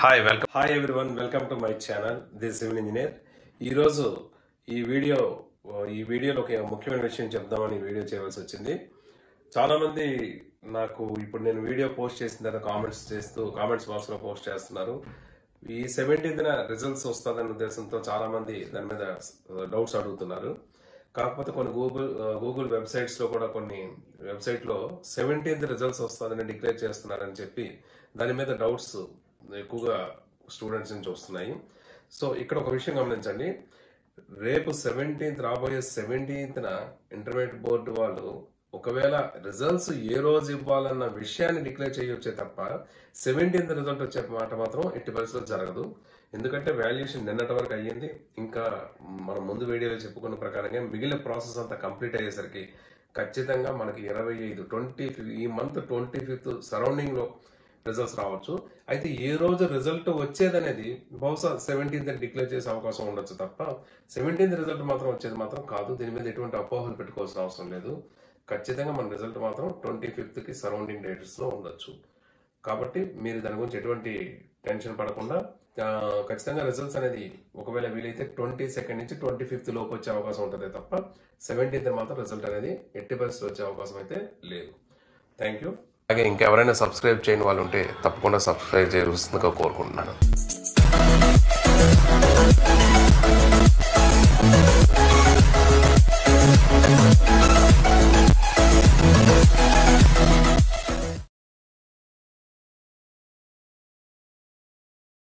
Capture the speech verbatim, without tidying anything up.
Hi welcome hi everyone welcome to my channel this civil engineer. ఈరోజు ఈ video ఈ వీడియోలో ఒక ముఖ్యమైన విషయం చెప్దామని వీడియో చేయవలసి వచ్చింది. చాలా మంది నాకు ఇప్పుడు నేను వీడియో పోస్ట్ చేసిన తర్వాత కామెంట్స్ చేస్తూ కామెంట్స్ బాక్స్ లో పోస్ట్ చేస్తున్నారు. ఈ సెవెంటీన్త్ రిజల్ట్స్ వస్తుందనే ఉద్దేశంతో చాలా మంది దాని మీద డౌట్స్ అడుగుతున్నారు. కాకపోతే కొన్ని గూగుల్ గూగుల్ వెబ్సైట్స్ లో కూడా కొన్ని వెబ్సైట్ లో సెవెంటీన్త్ రిజల్ట్స్ వస్తుందని డిక్లేర్ చేస్తున్నారని చెప్పి దాని మీద డౌట్స్ ఎక్కువగా స్టూడెంట్స్ నుంచి వస్తున్నాయి. సో ఇక్కడ ఒక విషయం గమనించండి, రేపు సెవెంటీన్త్ రాబోయే సెవెంటీన్త్ ఇంటర్మీడియట్ బోర్డు వాళ్ళు ఒకవేళ రిజల్ట్స్ ఏ రోజు ఇవ్వాలన్న విషయాన్ని డిక్లేర్ చేయొచ్చే తప్ప సెవెంటీన్త్ రిజల్ట్ వచ్చే మాట మాత్రం ఎట్టి పరిస్థితుల్లో జరగదు. ఎందుకంటే వాల్యుయేషన్ నిన్నటి వరకు అయ్యింది. ఇంకా మనం ముందు వీడియోలో చెప్పుకున్న ప్రకారంగా మిగిలిన ప్రాసెస్ అంతా కంప్లీట్ అయ్యేసరికి ఖచ్చితంగా మనకి ఇరవై ఐదు ట్వంటీ ఈ మంత్ ట్వంటీ ఫిఫ్త్ సరౌండింగ్ లో రిజల్ట్స్ రావచ్చు. అయితే ఏ రోజు రిజల్ట్ వచ్చేదనేది బహుశా సెవెంటీన్త్ డిక్లేర్ చేసే అవకాశం ఉండొచ్చు తప్ప సెవెంటీన్త్ రిజల్ట్ మాత్రం వచ్చేది మాత్రం కాదు. దీని మీద ఎటువంటి అపోహలు పెట్టుకోవాల్సిన అవసరం లేదు. ఖచ్చితంగా మన రిజల్ట్ మాత్రం ట్వంటీ ఫిఫ్త్ కి సరౌండింగ్ డేట్స్ లో ఉండొచ్చు. కాబట్టి మీరు దాని గురించి ఎటువంటి టెన్షన్ పడకుండా ఖచ్చితంగా రిజల్ట్స్ అనేది ఒకవేళ వీలైతే ట్వంటీ సెకండ్ నుంచి ట్వంటీ ఫిఫ్త్ లోపు వచ్చే అవకాశం ఉంటుంది తప్ప సెవెంటీన్త్ మాత్రం రిజల్ట్ అనేది ఎట్టి పరిస్థితి వచ్చే అవకాశం అయితే లేదు. Thank you. అలాగే ఇంకెవరైనా సబ్స్క్రైబ్ చేయని వాళ్ళు ఉంటే తప్పకుండా సబ్స్క్రైబ్ చేయాల్సిందిగా కోరుకుంటున్నాను.